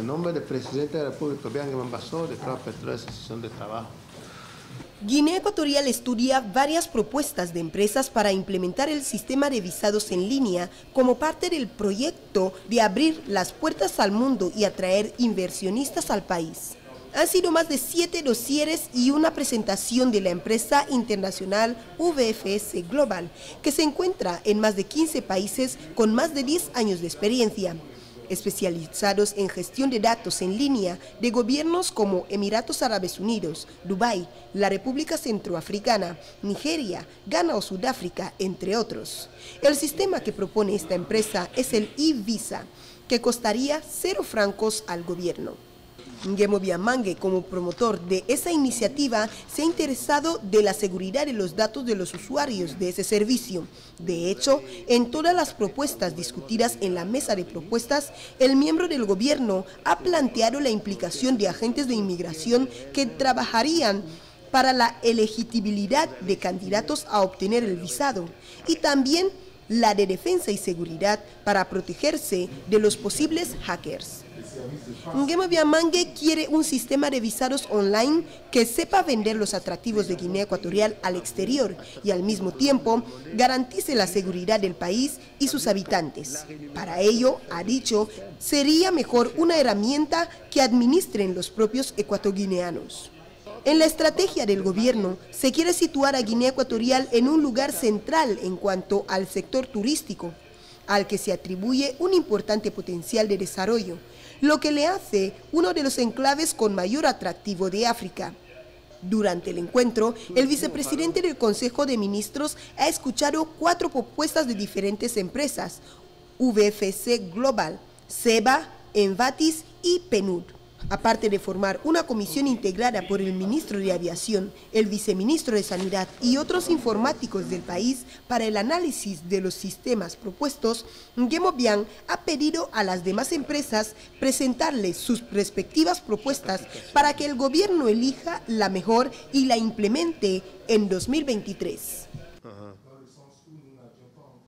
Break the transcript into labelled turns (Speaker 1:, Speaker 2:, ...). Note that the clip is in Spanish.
Speaker 1: en nombre del presidente de la República, Bianca Mambazo, declaro apertura de esta sesión de trabajo.
Speaker 2: Guinea Ecuatorial estudia varias propuestas de empresas para implementar el sistema de visados en línea como parte del proyecto de abrir las puertas al mundo y atraer inversionistas al país. Han sido más de 7 dosieres y una presentación de la empresa internacional VFS Global, que se encuentra en más de 15 países con más de 10 años de experiencia, especializados en gestión de datos en línea de gobiernos como Emiratos Árabes Unidos, Dubái, la República Centroafricana, Nigeria, Ghana o Sudáfrica, entre otros. El sistema que propone esta empresa es el e-Visa, que costaría 0 francos al gobierno. Nguemo Biamangue, como promotor de esa iniciativa, se ha interesado de la seguridad de los datos de los usuarios de ese servicio. De hecho, en todas las propuestas discutidas en la mesa de propuestas, el miembro del gobierno ha planteado la implicación de agentes de inmigración que trabajarían para la elegibilidad de candidatos a obtener el visado y también la de defensa y seguridad para protegerse de los posibles hackers. Nguemo Biamangue quiere un sistema de visados online que sepa vender los atractivos de Guinea Ecuatorial al exterior y al mismo tiempo garantice la seguridad del país y sus habitantes. Para ello, ha dicho, sería mejor una herramienta que administren los propios ecuatoguineanos. En la estrategia del gobierno se quiere situar a Guinea Ecuatorial en un lugar central en cuanto al sector turístico, al que se atribuye un importante potencial de desarrollo, lo que le hace uno de los enclaves con mayor atractivo de África. Durante el encuentro, el vicepresidente del Consejo de Ministros ha escuchado 4 propuestas de diferentes empresas, VFS Global, SEBA, Envatis y PNUD. Aparte de formar una comisión integrada por el ministro de Aviación, el viceministro de Sanidad y otros informáticos del país para el análisis de los sistemas propuestos, Nguemo Bian ha pedido a las demás empresas presentarles sus respectivas propuestas para que el gobierno elija la mejor y la implemente en 2023.